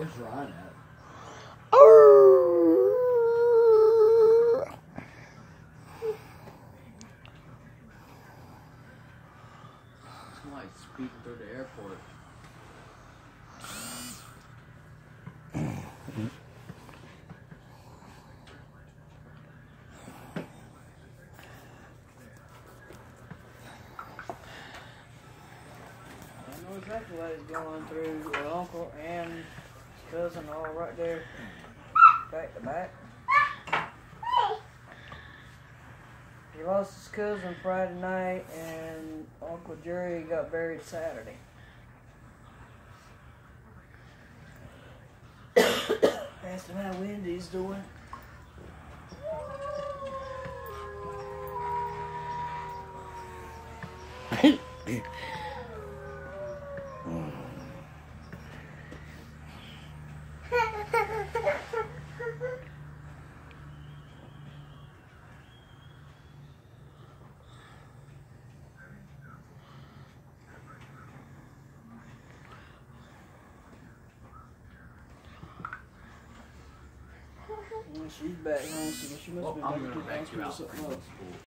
Where's Ryan at? Somebody speeding through the airport. I know exactly what he's going through. Your uncle and his cousin all right there, back to back. He lost his cousin Friday night, and Uncle Jerry got buried Saturday. Asked him how Wendy's doing. She's back home, so she must Well, be I'm back going to to back you out. something else.